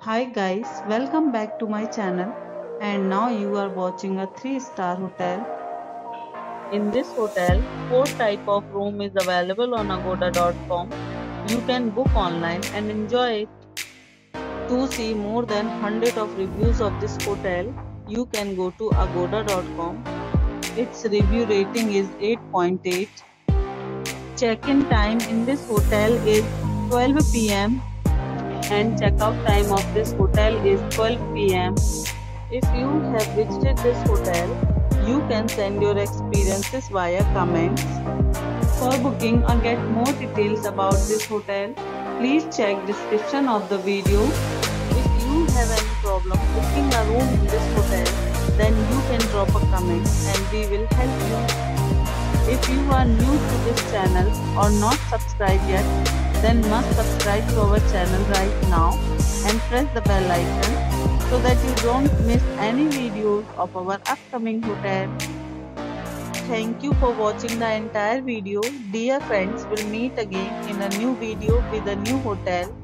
Hi guys, welcome back to my channel and now you are watching a 3-star hotel. In this hotel, 4 type of room is available on agoda.com. You can book online and enjoy it. To see more than 100 of reviews of this hotel, you can go to agoda.com. Its review rating is 8.8. Check-in time in this hotel is 12 p.m. and checkout time of this hotel is 12 p.m. If you have visited this hotel, you can send your experiences via comments. For booking or get more details about this hotel, please check description of the video. If you have any problem booking a room in this hotel, then you can drop a comment and we will help you. If you are new to this channel or not subscribed yet, then must subscribe to our channel right now and press the bell icon so that you don't miss any videos of our upcoming hotel. Thank you for watching the entire video. Dear friends, we'll meet again in a new video with a new hotel.